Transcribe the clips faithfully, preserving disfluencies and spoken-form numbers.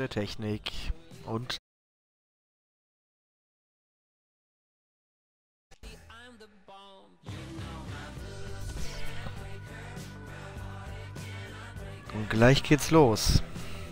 der Technik und und gleich geht's los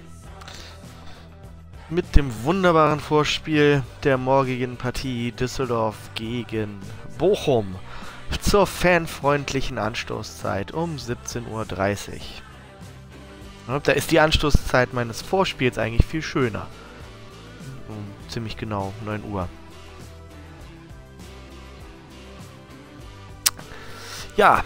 mit dem wunderbaren Vorspiel der morgigen Partie Düsseldorf gegen Bochum zur fanfreundlichen Anstoßzeit um siebzehn Uhr dreißig. Da ist die Anstoßzeit meines Vorspiels eigentlich viel schöner. Um ziemlich genau neun Uhr. Ja.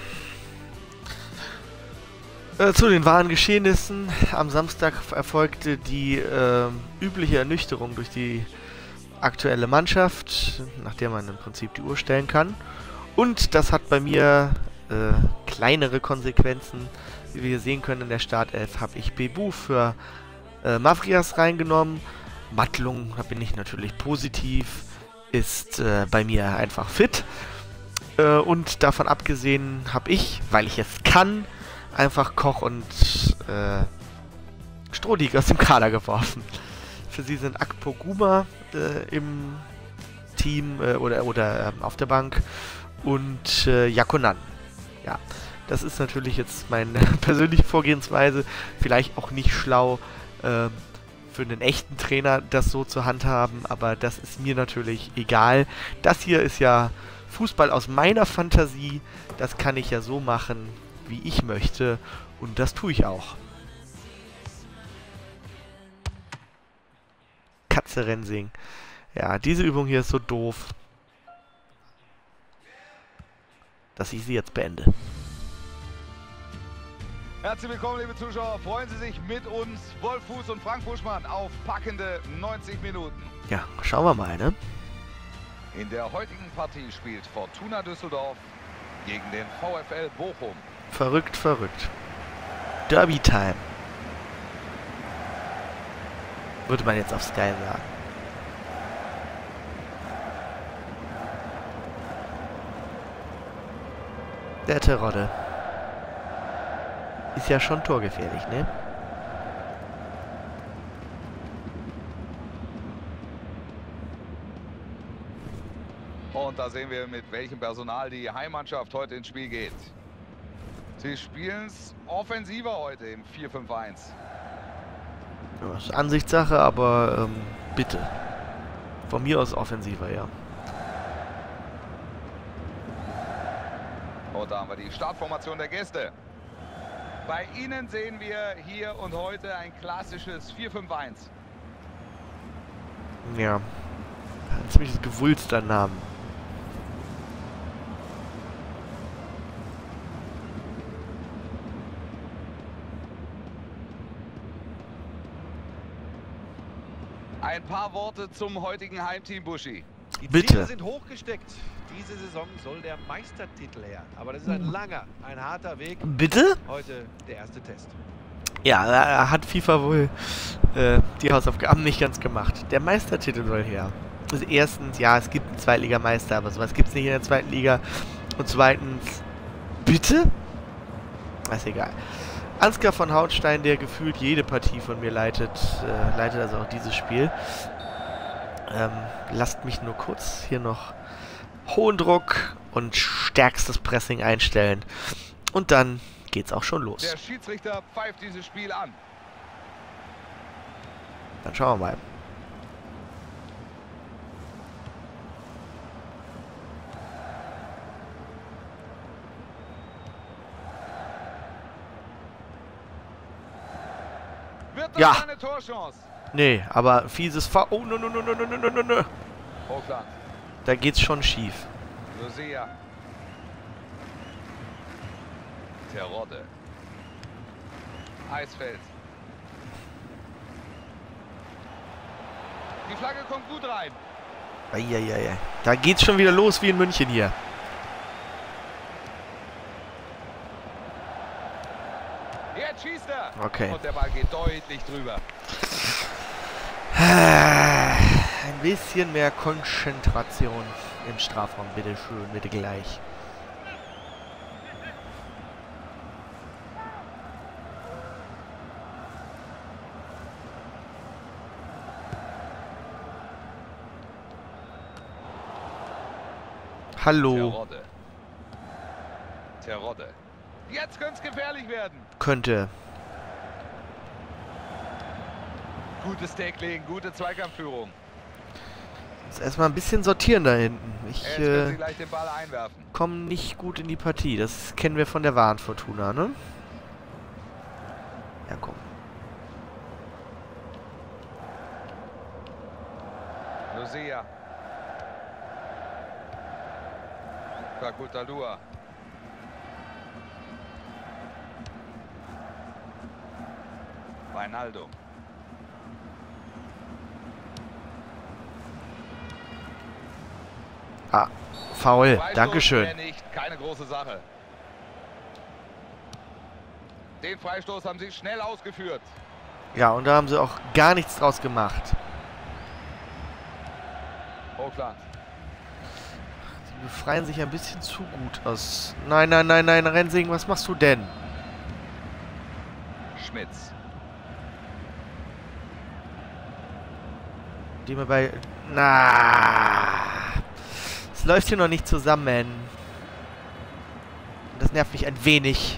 Äh, zu den wahren Geschehnissen. Am Samstag erfolgte die äh, übliche Ernüchterung durch die aktuelle Mannschaft, nach der man im Prinzip die Uhr stellen kann. Und das hat bei mir äh, kleinere Konsequenzen. Wie wir hier sehen können, in der Startelf habe ich Bebu für äh, Mavrias reingenommen. Mattlung, da bin ich natürlich positiv, ist äh, bei mir einfach fit. Äh, und davon abgesehen habe ich, weil ich es kann, einfach Koch und äh, Strohlig aus dem Kader geworfen. Für sie sind Akpoguma äh, im Team äh, oder, oder äh, auf der Bank und äh, Yakunan. Ja. Das ist natürlich jetzt meine persönliche Vorgehensweise. Vielleicht auch nicht schlau äh, für einen echten Trainer, das so zu handhaben. Aber das ist mir natürlich egal. Das hier ist ja Fußball aus meiner Fantasie. Das kann ich ja so machen, wie ich möchte. Und das tue ich auch. Katze Rensing. Ja, diese Übung hier ist so doof, dass ich sie jetzt beende. Herzlich willkommen, liebe Zuschauer. Freuen Sie sich mit uns, Wolf Fuß und Frank Buschmann, auf packende neunzig Minuten. Ja, schauen wir mal, ne? In der heutigen Partie spielt Fortuna Düsseldorf gegen den VfL Bochum. Verrückt, verrückt. Derby-Time. Würde man jetzt auf Sky sagen. Der Terodde. Ist ja schon torgefährlich, ne? Und da sehen wir, mit welchem Personal die Heimmannschaft heute ins Spiel geht. Sie spielen es offensiver heute im vier fünf eins. Ja, das ist Ansichtssache, aber ähm, bitte. Von mir aus offensiver, ja. Und da haben wir die Startformation der Gäste. Bei Ihnen sehen wir hier und heute ein klassisches vier fünf eins. Ja. Ein ziemliches gewulster Namen. Ein paar Worte zum heutigen Heimteam, Buschi. Die Bitte. Ziele sind hochgesteckt. Diese Saison soll der Meistertitel her. Aber das ist ein langer, ein harter Weg. Bitte? Heute der erste Test. Ja, da hat FIFA wohl äh, die Hausaufgaben nicht ganz gemacht. Der Meistertitel soll her. Also erstens, ja, es gibt einen Zweitligameister, aber sowas gibt es nicht in der zweiten Liga. Und zweitens, bitte? Ist egal. Ansgar von Hauenstein, der gefühlt jede Partie von mir leitet, äh, leitet also auch dieses Spiel. Ähm, lasst mich nur kurz hier noch hohen Druck und stärkstes Pressing einstellen. Und dann geht's auch schon los. Der Schiedsrichter pfeift dieses Spiel an. Dann schauen wir mal. Wird das Ja. eine Torchance? Nee, aber fieses Fa... Oh, no, no, no, no, no, no, no, no. Hochland. Da geht's schon schief. Lucia. Terodde. Eisfeld. Die Flagge kommt gut rein. Eieiei. Da geht's schon wieder los wie in München hier. Jetzt schießt er. Okay. Und der Ball geht deutlich drüber. Ein bisschen mehr Konzentration im Strafraum, bitte schön, bitte gleich. Hallo. Terodde. Terodde. Jetzt könnte es gefährlich werden. Könnte. Gutes Tackling, gute Zweikampfführung. Jetzt erstmal ein bisschen sortieren da hinten. Ich Jetzt können sie äh, gleich den Ball einwerfen. komme nicht gut in die Partie. Das kennen wir von der wahren Fortuna, ne? Ja, komm. Lucia. Kakutalua. Reinaldo. Ah, faul. Freistoß Dankeschön. wäre nicht, keine große Sache. Den Freistoß haben sie schnell ausgeführt. Ja, und da haben sie auch gar nichts draus gemacht. Hochland. Sie befreien sich ein bisschen zu gut aus. Nein, nein, nein, nein, Rensing, was machst du denn? Schmitz. Die mir bei... Na, es läuft hier noch nicht zusammen. Und das nervt mich ein wenig.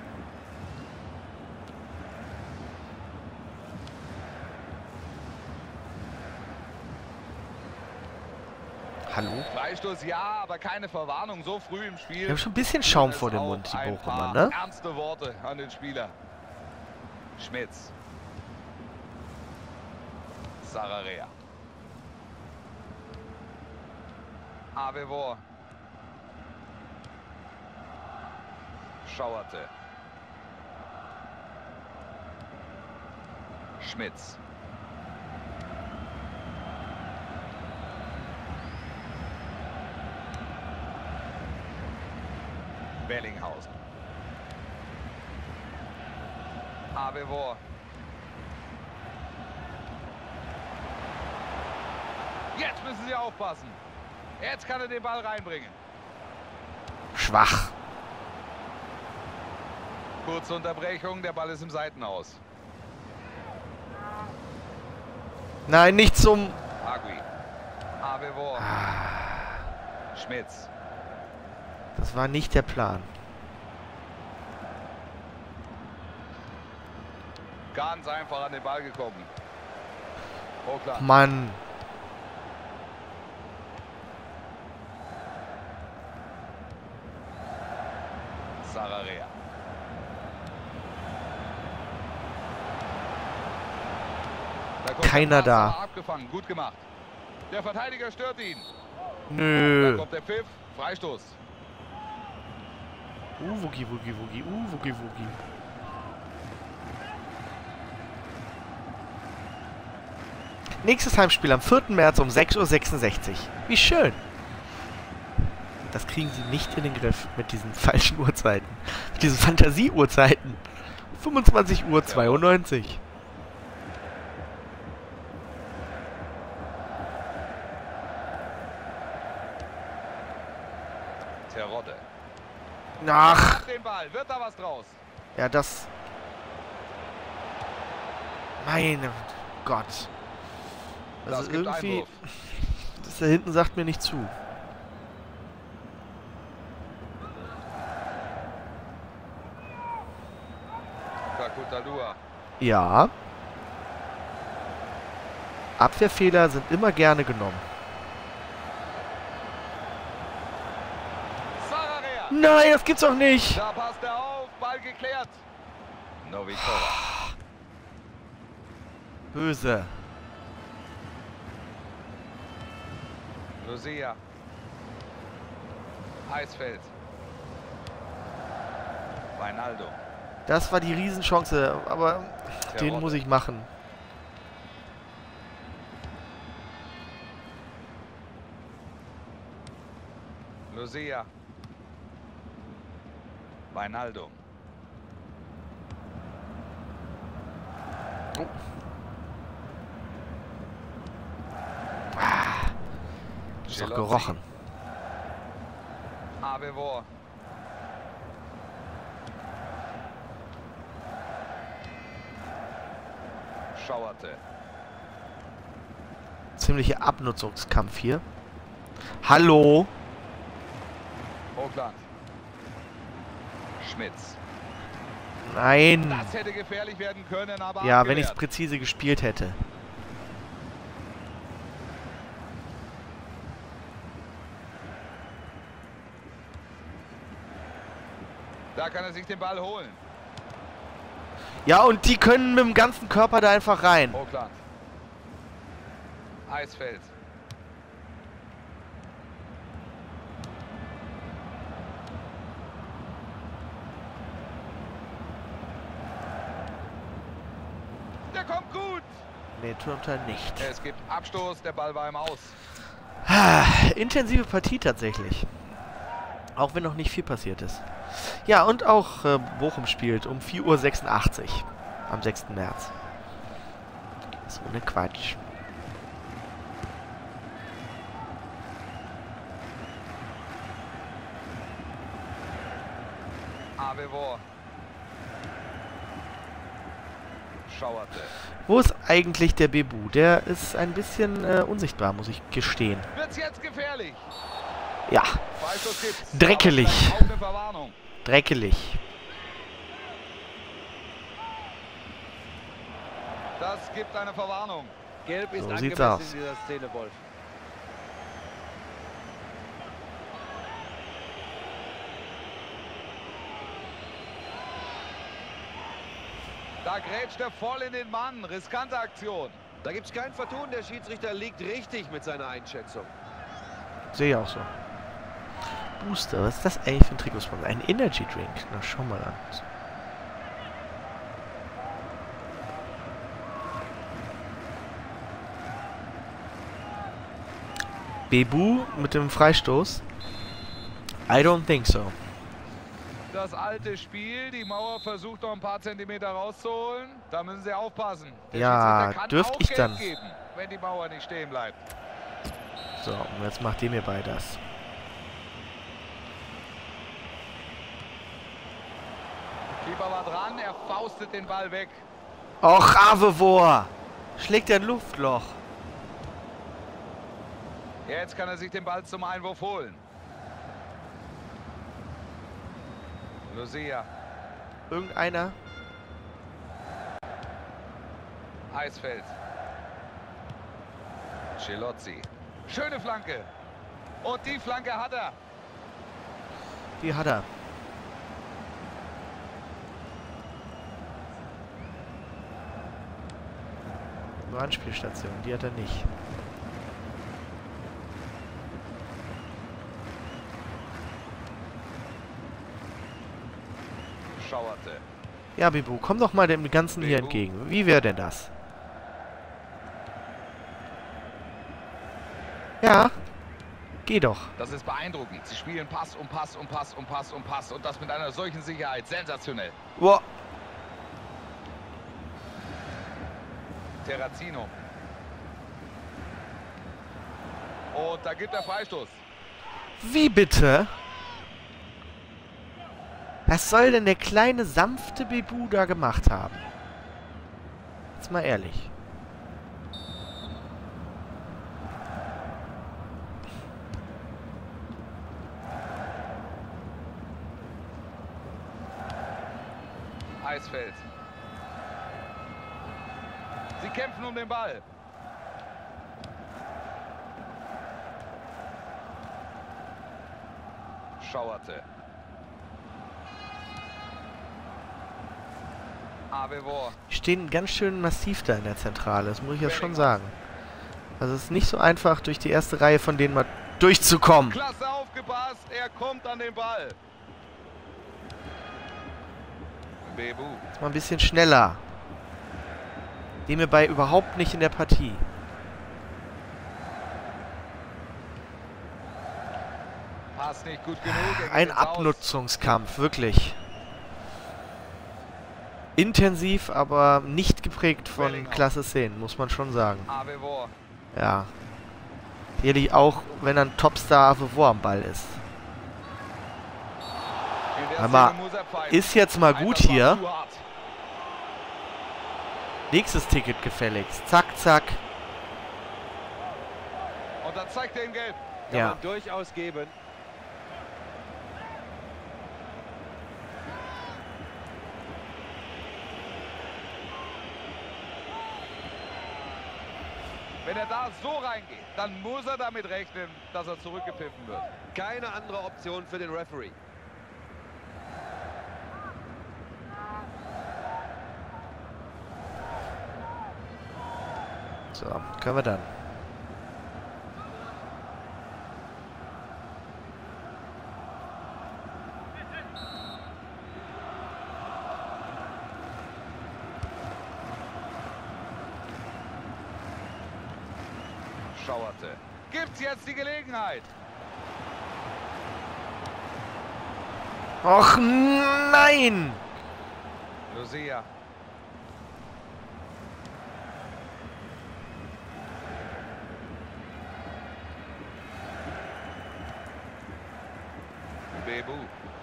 Hallo? Freistoß ja, aber keine Verwarnung so früh im Spiel. Wir haben schon ein bisschen Schaum Das vor dem auch Mund, die ein Bochumer, paar ne? Ernste Worte an den Spieler. Schmitz. Sararea. Avevor. Schauerte. Schmitz. Bellinghausen. Avevor. Jetzt müssen sie aufpassen. Jetzt kann er den Ball reinbringen. Schwach. Kurze Unterbrechung, der Ball ist im Seitenhaus. Nein, nicht zum... Agui. Avevor. Schmitz. Das war nicht der Plan. Ganz einfach an den Ball gekommen. Hochland. Mann. Sararea. Da kommt Keiner der Pass, da. Abgefangen, gut gemacht. Der Verteidiger stört ihn. Da Nö. kommt der Pfiff. Freistoß. Uh, Wugi, Wugi, Wugi. Uh, Wugi, Wugi. Nächstes Heimspiel am vierten März um sechs Uhr sechsundsechzig. Wie schön. Das kriegen sie nicht in den Griff mit diesen falschen Uhrzeiten. Mit diesen Fantasie-Uhrzeiten. fünfundzwanzig Uhr zweiundneunzig. Terodde. Ach. Hat den Ball. Wird da was draus? Ja, das... Meine Gott. Das Also gibt irgendwie... Einwurf. Das da hinten sagt mir nicht zu. Kakutalua. Ja. Abwehrfehler sind immer gerne genommen. Sararea. Nein, das gibt's doch nicht. Da passt er auf. Ball geklärt. Novikova. Böse. Lucia. Eisfeld. Reinaldo. Das war die Riesenchance, aber den Terodde. muss ich machen. Lucia. Reinaldo. Oh. Ah. Ist doch Gelotti. gerochen. Avevor. Schauerte. Ziemlicher Abnutzungskampf hier. Hallo. Vogtland. Schmitz. Nein. Das hätte gefährlich werden können, aber Ja, wenn ich es abgewehrt. präzise gespielt hätte. Da kann er sich den Ball holen. Ja, und die können mit dem ganzen Körper da einfach rein. Vogtland. Eisfeld. Der kommt gut. Nee, tut er nicht. Es gibt Abstoß, der Ball war im Aus. Ah, intensive Partie tatsächlich. Auch wenn noch nicht viel passiert ist. Ja, und auch äh, Bochum spielt um vier Uhr sechsundachtzig am sechsten März. So ne Quatsch. Avevor. Schauerte. Wo ist eigentlich der Bebu? Der ist ein bisschen äh, unsichtbar, muss ich gestehen. Wird's jetzt gefährlich? Ja, Freistoß gibt's. Dreckelig. Aber vielleicht auch eine Verwarnung. dreckelig. Das gibt eine Verwarnung. Gelb ist So sieht's angemessen aus. in dieser Szene, Wolf. Da grätscht er voll in den Mann. Riskante Aktion. Da gibt es kein Vertun. Der Schiedsrichter liegt richtig mit seiner Einschätzung. Sehe ich auch so. Booster, was ist das eigentlich für ein Trikotsponsor? Ein Energy Drink. Na, schau mal an. Bebu mit dem Freistoß. I don't think so. Das alte Spiel. Die Mauer versucht noch ein paar Zentimeter rauszuholen. Da müssen sie aufpassen. Der Ja, Schiedsrichter kann dürft auch ich Geld dann. geben, wenn die Mauer nicht stehen bleibt. So, und jetzt macht ihr mir bei das. Keeper war dran. Er faustet den Ball weg. Och, Avevor! Schlägt er ein Luftloch. Jetzt kann er sich den Ball zum Einwurf holen. Lucia. Irgendeiner? Eisfeld. Celozzi. Schöne Flanke. Und die Flanke hat er. Die hat er. Nur Anspielstation, die hat er nicht. Schauerte. Ja, Bibu, komm doch mal dem Ganzen hier Bebu. entgegen. Wie wäre denn das? Ja. Geh doch. Das ist beeindruckend. Sie spielen Pass um Pass um Pass um Pass um Pass. Und das mit einer solchen Sicherheit. Sensationell. Boah. Terrazino. Und da gibt er Freistoß. Wie bitte? Was soll denn der kleine, sanfte Bebu da gemacht haben? Jetzt mal ehrlich. Eisfeld. Sie kämpfen um den Ball. Schauerte. Avevor. Die stehen ganz schön massiv da in der Zentrale, das muss ich ja schon sagen. Also es ist nicht so einfach, durch die erste Reihe von denen mal durchzukommen. Klasse aufgepasst. Er kommt an den Ball. Bebu. Jetzt mal ein bisschen schneller. Dem mir bei überhaupt nicht in der Partie. Passt nicht gut genug. Er geht Ein ins Aus. Abnutzungskampf, wirklich. Intensiv, aber nicht geprägt von Bellingham. klasse Szenen, muss man schon sagen. Avevor. Ja. Ehrlich, auch wenn ein Topstar Avevor am Ball ist. In der Hör mal, Szene muss er pfeifen. Ist jetzt mal Nein, gut das war hier. zu hart. Nächstes Ticket gefälligst. Zack, zack. Und dann zeigt er ihm gelb. Kann Ja. man durchaus geben. Wenn er da so reingeht, dann muss er damit rechnen, dass er zurückgepfiffen wird. Keine andere Option für den Referee. So, können wir dann. Schauerte. Gibt's jetzt die Gelegenheit? Och nein! Lucia. Bebu.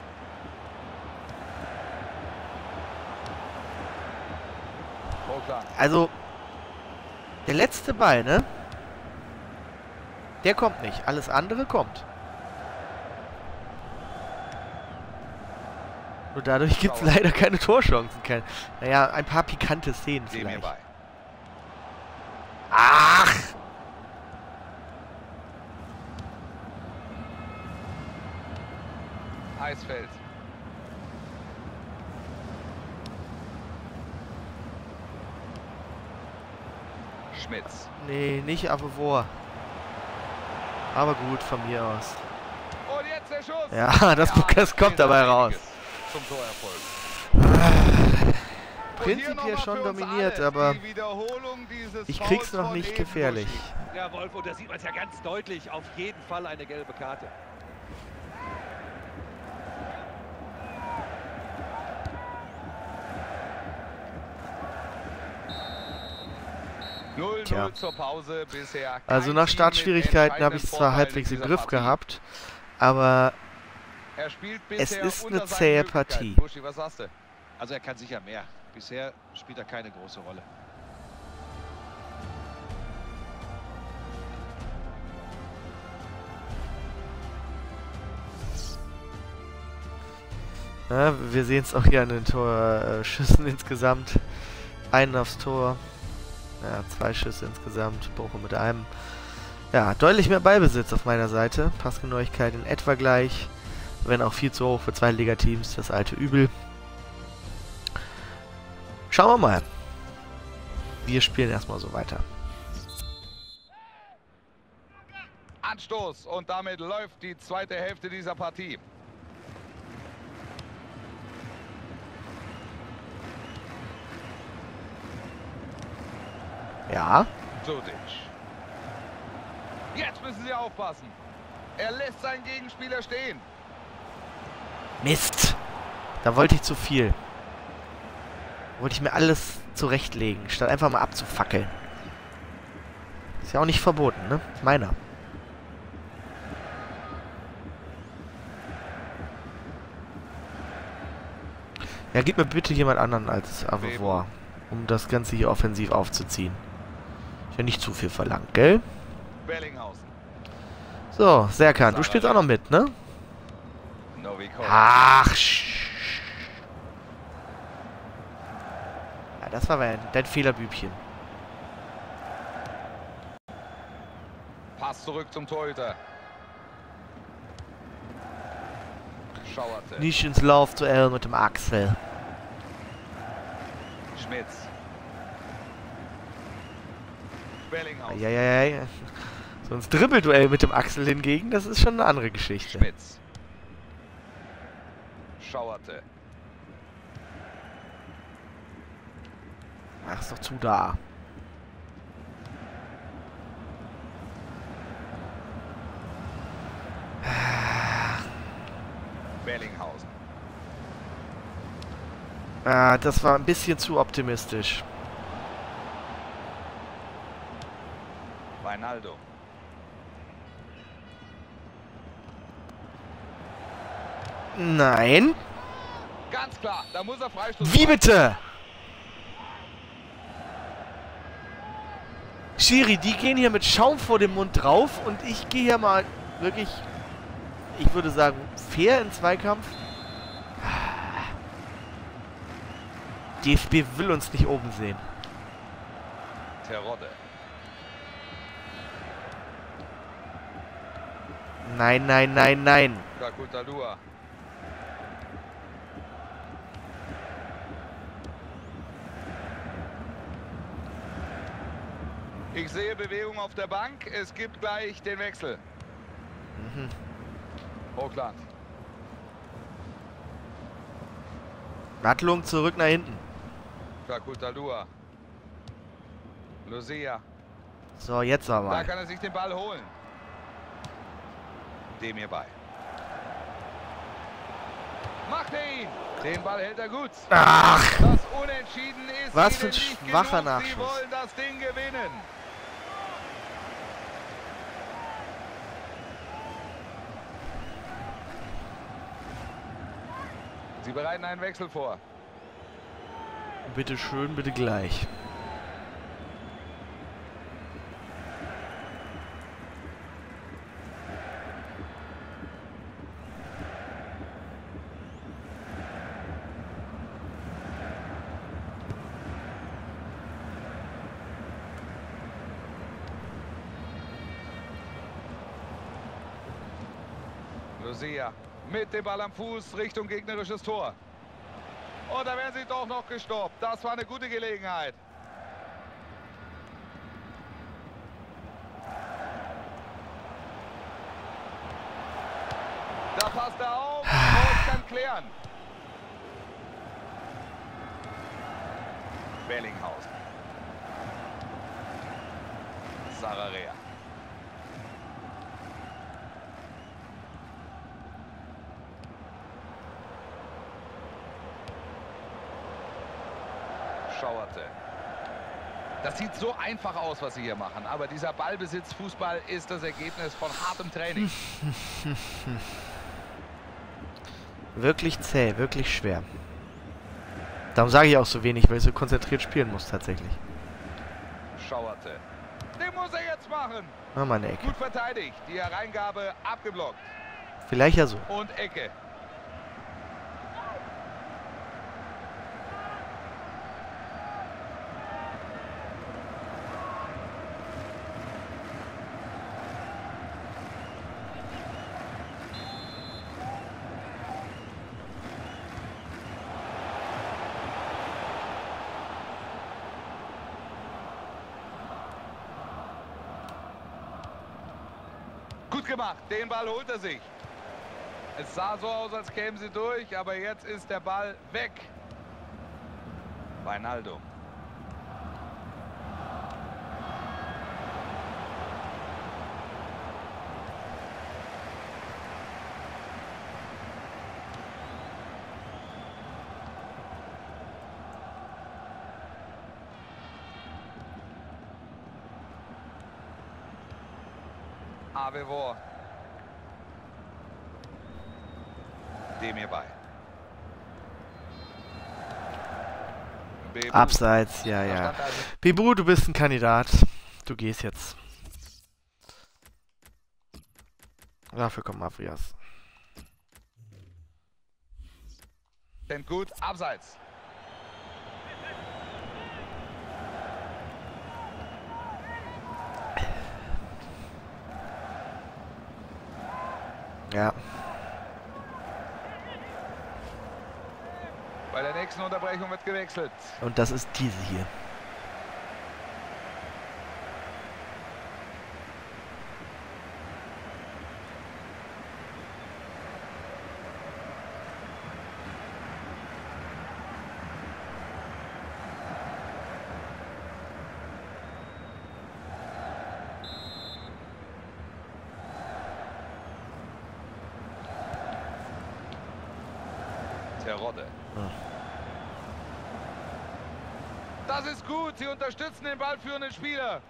Oh klar. Also, der letzte Ball, ne? Der kommt nicht. Alles andere kommt. Nur dadurch gibt es leider keine Torchancen. Kein, naja, ein paar pikante Szenen Geh mir vielleicht. bei. Ach! Eisfeld. Schmitz. Nee, nicht Avevor. Aber gut, von mir aus. Und jetzt der Schuss. Ja, das, das kommt dabei raus. Zum Torerfolg. Prinzipiell schon dominiert, aber ich krieg's noch nicht gefährlich. Ja, Wolf, und da sieht man es ja ganz deutlich. Auf jeden Fall eine gelbe Karte. null Tja. null zur Pause bisher. Also nach Startschwierigkeiten habe ich es zwar halbwegs im Griff gehabt, aber Er spielt es bisher ist unter eine seinen zähe Möglichkeiten. Partie. Buschi, was sagst du? Also er kann sicher mehr. Bisher spielt er keine große Rolle. Ja, wir sehen es auch hier an den Torschüssen insgesamt. Einen aufs Tor. Ja, zwei Schüsse insgesamt. Bochum mit einem. Ja, deutlich mehr Ballbesitz auf meiner Seite. Passgenauigkeit in etwa gleich. Wenn auch viel zu hoch für zwei Ligateams. Das alte Übel. Schauen wir mal. Wir spielen erstmal so weiter. Anstoß und damit läuft die zweite Hälfte dieser Partie. Ja. Sudic. Jetzt müssen sie aufpassen. Er lässt seinen Gegenspieler stehen. Mist. Da wollte ich zu viel. Wollte ich mir alles zurechtlegen, statt einfach mal abzufackeln. Ist ja auch nicht verboten, ne? Meiner. Ja, gib mir bitte jemand anderen als Avevor, um das Ganze hier offensiv aufzuziehen. Ist ja nicht zu viel verlangt, gell? Bellinghausen. So, Serkan, du spielst auch noch mit, ne? Novikov. Ach, sch Ja, das war dein, dein Fehlerbübchen. Pass zurück zum Torhüter. Schauerte. Nicht ins Laufduell mit dem Axel. Schmitz. Bellinghausen. Eieiei. So ein Dribbelduell mit dem Axel hingegen, das ist schon eine andere Geschichte. Schmitz. Schauerte. Ach, ist doch zu da. Bellinghausen. Ah, das war ein bisschen zu optimistisch. Reinaldo. Nein. Ganz klar, da muss er Freistoß. Wie bitte? Schiri, die gehen hier mit Schaum vor dem Mund drauf und ich gehe hier mal wirklich, ich würde sagen, fair in Zweikampf. D F B will uns nicht oben sehen. Terodde. Nein, nein, nein, nein. Kakutalua. Ich sehe Bewegung auf der Bank. Es gibt gleich den Wechsel. Mhm. Hochland. Wattlung zurück nach hinten. Kakutalua. Lucia. So, jetzt aber Da mal. kann er sich den Ball holen. Dem hierbei. Macht er ihn. Den Ball hält er gut. Ach, Das Unentschieden ist Was für ihnen ein nicht schwacher genug. Sie Nachschuss. wollen das Ding gewinnen. Sie bereiten einen Wechsel vor. bitte schön, bitte gleich. Lucia mit dem Ball am Fuß Richtung gegnerisches Tor. Und da werden sie doch noch gestoppt. Das war eine gute Gelegenheit. Da passt er auf und kann klären. Bellinghausen. Sararea. Schauerte. Das sieht so einfach aus, was sie hier machen. Aber dieser Ballbesitz-Fußball ist das Ergebnis von hartem Training. Wirklich zäh, wirklich schwer. Darum sage ich auch so wenig, weil ich so konzentriert spielen muss tatsächlich. Schauerte. Den muss er jetzt machen. Ah, meine Ecke. Gut verteidigt. Die Hereingabe abgeblockt. Vielleicht ja so. Und Ecke. Gut gemacht, den Ball holt er sich. Es sah so aus, als kämen sie durch, aber jetzt ist der Ball weg. Wijnaldum. Avevor. Dem hierbei. Bebu. Abseits, ja, ja. Bebu, du bist ein Kandidat. Du gehst jetzt. Dafür kommt Mavrias. Denn gut, abseits. Ja. Bei der nächsten Unterbrechung wird gewechselt. Und das ist diese hier. Terodde. Hm. Das ist gut. Sie unterstützen den ballführenden Spieler.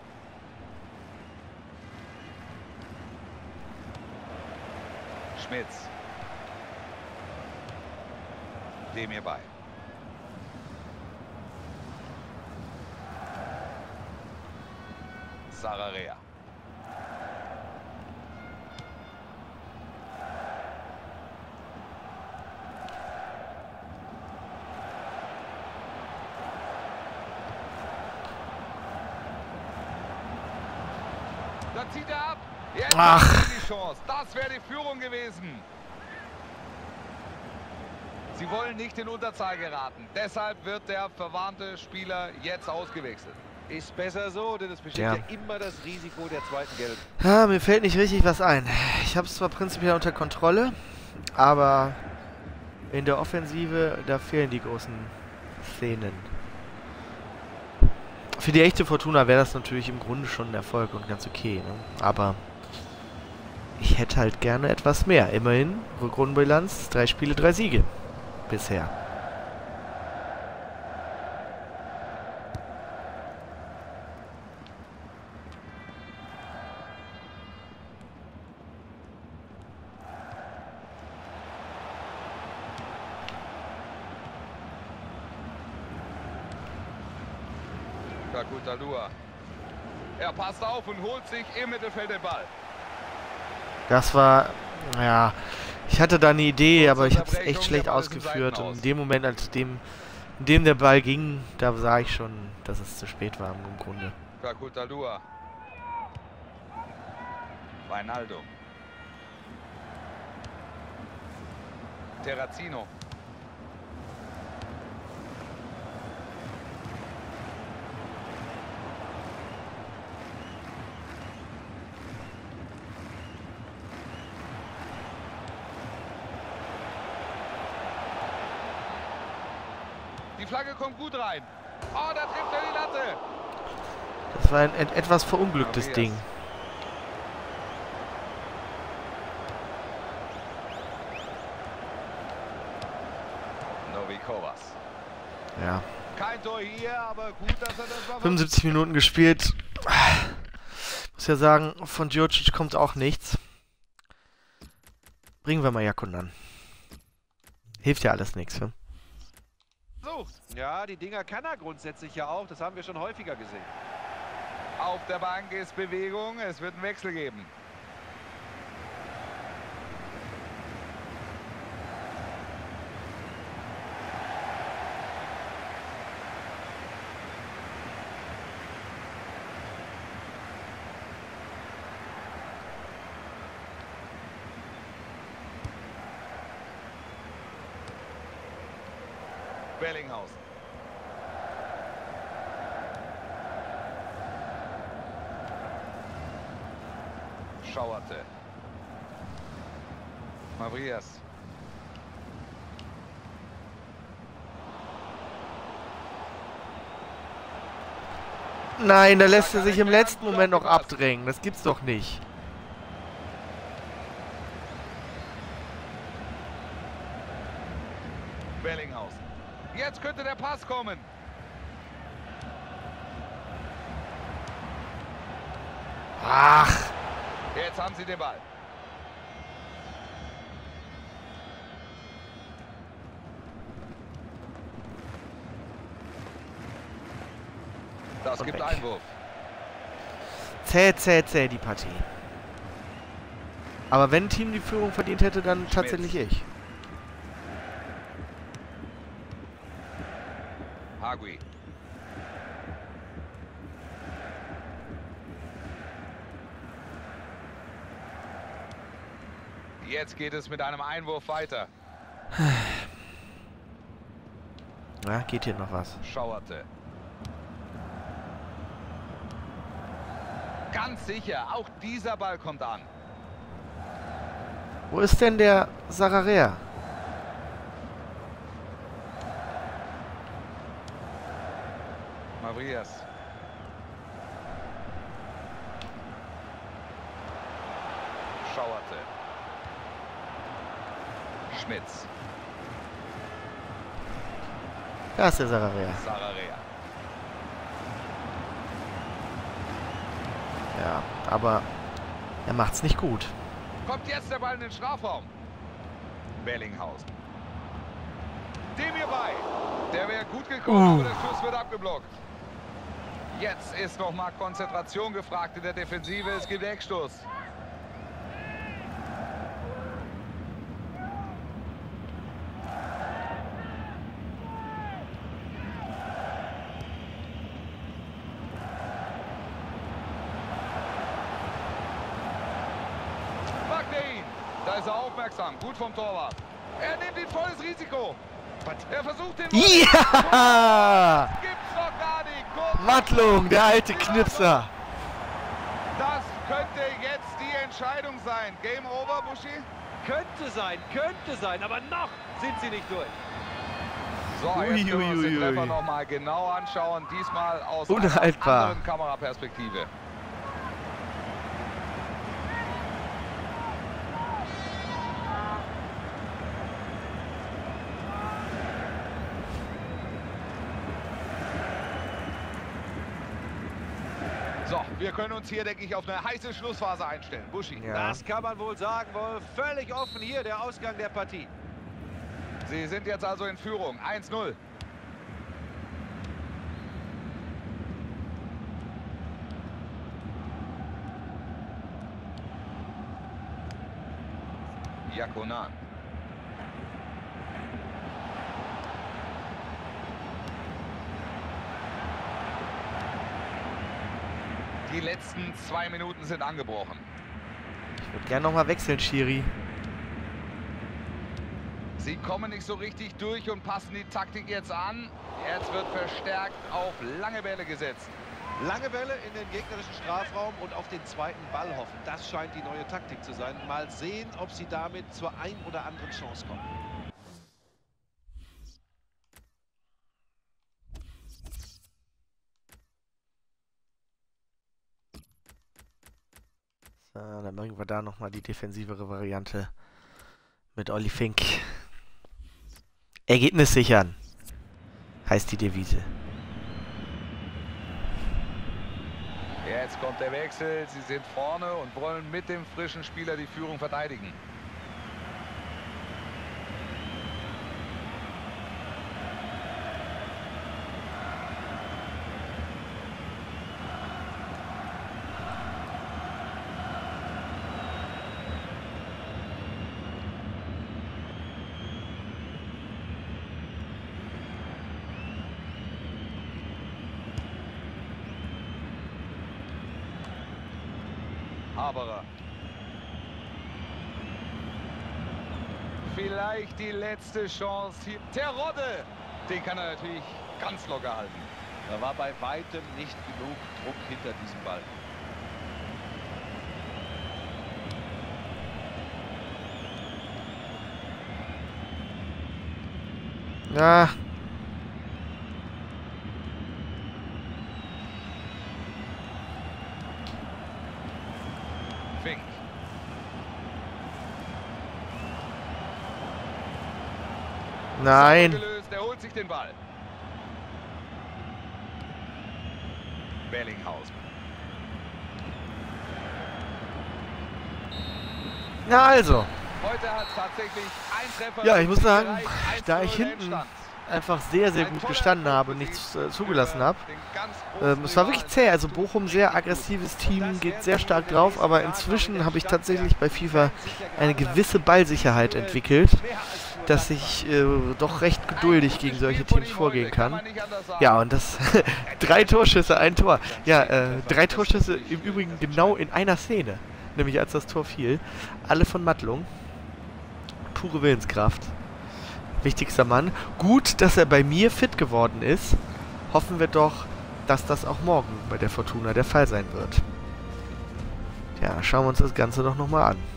Schmitz. Dem hierbei. Sararea. Da zieht er ab. Jetzt Ach. haben sie die Chance. Das wäre die Führung gewesen. Sie wollen nicht in Unterzahl geraten. Deshalb wird der verwarnte Spieler jetzt ausgewechselt. Ist besser so, denn es besteht Ja. ja, immer das Risiko der zweiten Gelb. Ah, mir fällt nicht richtig was ein. Ich habe es zwar prinzipiell unter Kontrolle, aber in der Offensive, da fehlen die großen Szenen. Für die echte Fortuna wäre das natürlich im Grunde schon ein Erfolg und ganz okay, ne? Aber ich hätte halt gerne etwas mehr. Immerhin, Rückrundenbilanz, drei Spiele, drei Siege. Bisher. Kakutalua. Er passt auf und holt sich im Mittelfeld den Ball. Das war, ja, ich hatte da eine Idee, Kurze aber ich habe es Unterbrechung, echt schlecht der Ball ist im ausgeführt. Und Seitenaus. in dem Moment, als dem, in dem der Ball ging, da sah ich schon, dass es zu spät war im Grunde. Kakutalua. Reinaldo. Terrazino. Die Flagge kommt gut rein. Oh, da trifft er die Latte. Das war ein, ein etwas verunglücktes Matthias. Ding. Novikovas. Ja. Kein Tor hier, aber gut, dass er das war. fünfundsiebzig Minuten gespielt. Muss ja sagen, von Djurcic kommt auch nichts. Bringen wir mal Jakun an. Hilft ja alles nichts. Ne? Sucht. Ja, die Dinger kann er grundsätzlich ja auch. Das haben wir schon häufiger gesehen. Auf der Bank ist Bewegung. Es wird einen Wechsel geben. Bellinghausen. Schauerte. Mavrias. Nein, da lässt er sich im letzten Moment noch abdrängen. Das gibt's doch nicht. Bellinghausen. Jetzt könnte der Pass kommen. Ach, Jetzt haben sie den Ball. Das Und gibt weg. Einwurf. zäh, zäh, zäh die Partie. Aber wenn ein Team die Führung verdient hätte, dann Schmitz. tatsächlich ich. Hagui. Jetzt geht es mit einem Einwurf weiter. Ja, geht hier noch was. Schauerte. Ganz sicher, auch dieser Ball kommt an. Wo ist denn der Sararea? Mavrias. Schauerte. Schmitz. Da ist der Sararea. Sararea. Ja, aber er macht's nicht gut. Kommt jetzt der Ball in den Strafraum. Bellinghausen. Dem hierbei. Der wäre gut gekommen, Uh. aber der Schuss wird abgeblockt. Jetzt ist noch mal Konzentration gefragt in der Defensive. Es gibt Eckstoß. Da ist er aufmerksam. Gut vom Torwart. Er nimmt ihn volles Risiko. Er versucht den... Ja! Gibt's doch gar nicht. Kurz Mattlung, der alte Knipser. Das könnte jetzt die Entscheidung sein. Game over, Buschi? Könnte sein, könnte sein, aber noch sind sie nicht durch. So, Ui, jetzt können wir uns ui, den ui, Treffer ui. nochmal genau anschauen. Diesmal aus Unhaltbar. einer anderen Kameraperspektive. So, wir können uns hier, denke ich, auf eine heiße Schlussphase einstellen. Buschi. Ja. Das kann man wohl sagen, Wolf. Völlig offen hier der Ausgang der Partie. Sie sind jetzt also in Führung. eins null. Jakonan. Die letzten zwei Minuten sind angebrochen. Ich würde gerne nochmal wechseln, Schiri. Sie kommen nicht so richtig durch und passen die Taktik jetzt an. Jetzt wird verstärkt auf lange Bälle gesetzt. Lange Bälle in den gegnerischen Strafraum und auf den zweiten Ball hoffen. Das scheint die neue Taktik zu sein. Mal sehen, ob sie damit zur ein oder anderen Chance kommen. So, dann bringen wir da nochmal die defensivere Variante mit Olli Fink. Ergebnis sichern, heißt die Devise. Jetzt kommt der Wechsel. Sie sind vorne und wollen mit dem frischen Spieler die Führung verteidigen. Haberer. Vielleicht die letzte Chance hier. Terodde, den kann er natürlich ganz locker halten. Da war bei weitem nicht genug Druck hinter diesem Ball. Ja. Fink. Nein. Gelöst. Er holt sich den Ball. Bellinghausen. Na also. Heute hat tatsächlich ein Treffer. Ja, ich muss sagen, gereicht. eins da zu ich null hinten Endstand. einfach sehr, sehr Ein gut toller gestanden habe Druck und nichts für äh, zugelassen habe. den ganz großen Ähm, es war wirklich zäh, also Bochum sehr aggressives Team, geht sehr stark drauf, aber inzwischen habe ich tatsächlich bei FIFA eine gewisse Ballsicherheit entwickelt, dass ich äh, doch recht geduldig gegen solche Teams vorgehen kann. Ja, und das drei Torschüsse, ein Tor. Ja, äh, drei Torschüsse im Übrigen genau in einer Szene, nämlich als das Tor fiel. Alle von Mattlung. Pure Willenskraft. Wichtigster Mann. Gut, dass er bei mir fit geworden ist. Hoffen wir doch, dass das auch morgen bei der Fortuna der Fall sein wird. Ja, schauen wir uns das Ganze doch nochmal an.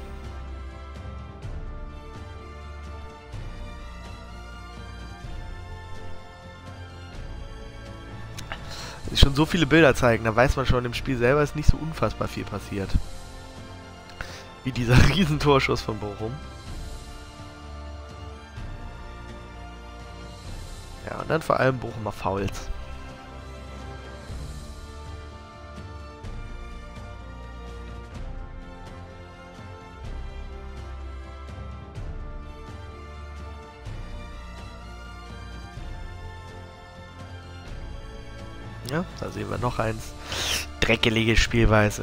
Schon so viele Bilder zeigen, da weiß man schon, im Spiel selber ist nicht so unfassbar viel passiert. Wie dieser Riesentorschuss von Bochum. Ja, und dann vor allem Bochumer Fouls. Ja, da sehen wir noch eins. Dreckelige Spielweise.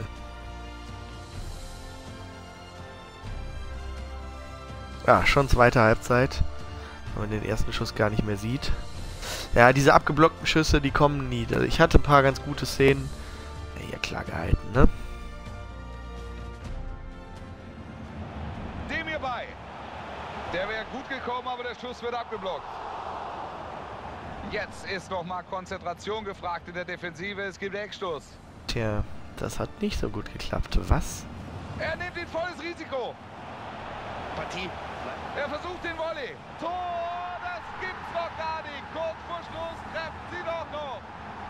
Ja, schon zweite Halbzeit. Wenn man den ersten Schuss gar nicht mehr sieht. Ja, diese abgeblockten Schüsse, die kommen nie. Also ich hatte ein paar ganz gute Szenen. Ja, klar gehalten, ne? Der wäre gut gekommen, aber der Schuss wird abgeblockt. Jetzt ist noch mal Konzentration gefragt in der Defensive. Es gibt Eckstoß. Tja, das hat nicht so gut geklappt. Was? Er nimmt ein volles Risiko. Partie. Er versucht den Volley. Tor, das gibt's doch gar nicht. Kurz vor Schluss treffen sie doch noch.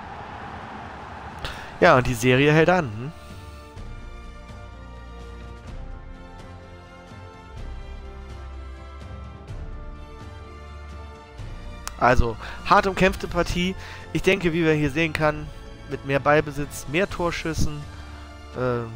Ja, und die Serie hält an. Hm? Also, hart umkämpfte Partie. Ich denke, wie wir hier sehen kann, mit mehr Ballbesitz, mehr Torschüssen. Ähm,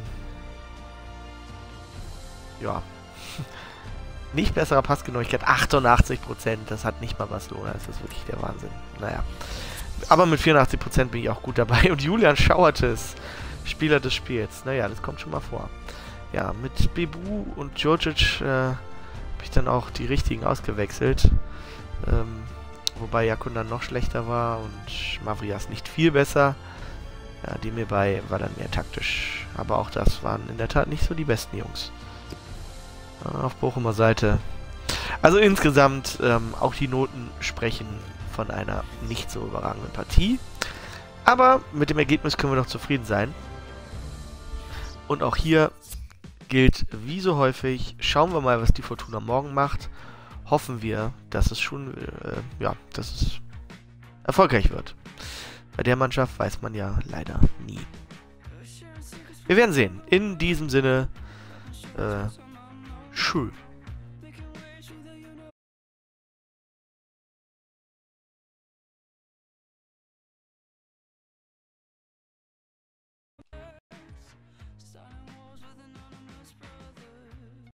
ja. Nicht besserer Passgenauigkeit. achtundachtzig Prozent. Das hat nicht mal Barcelona. Das ist wirklich der Wahnsinn. Naja. Aber mit vierundachtzig Prozent bin ich auch gut dabei. Und Julian Schauertes, Spieler des Spiels. Naja, das kommt schon mal vor. Ja, mit Bebu und Djurdjic äh, habe ich dann auch die richtigen ausgewechselt. Ähm, wobei Jakun dann noch schlechter war und Mavrias nicht viel besser. Ja, Demirbay war dann mehr taktisch. Aber auch das waren in der Tat nicht so die besten Jungs. Auf Bochumer Seite. Also insgesamt ähm, auch die Noten sprechen von einer nicht so überragenden Partie. Aber mit dem Ergebnis können wir doch zufrieden sein. Und auch hier gilt wie so häufig, schauen wir mal, was die Fortuna morgen macht. Hoffen wir, dass es schon äh, ja, dass es erfolgreich wird. Bei der Mannschaft weiß man ja leider nie. Wir werden sehen. In diesem Sinne, äh, schön.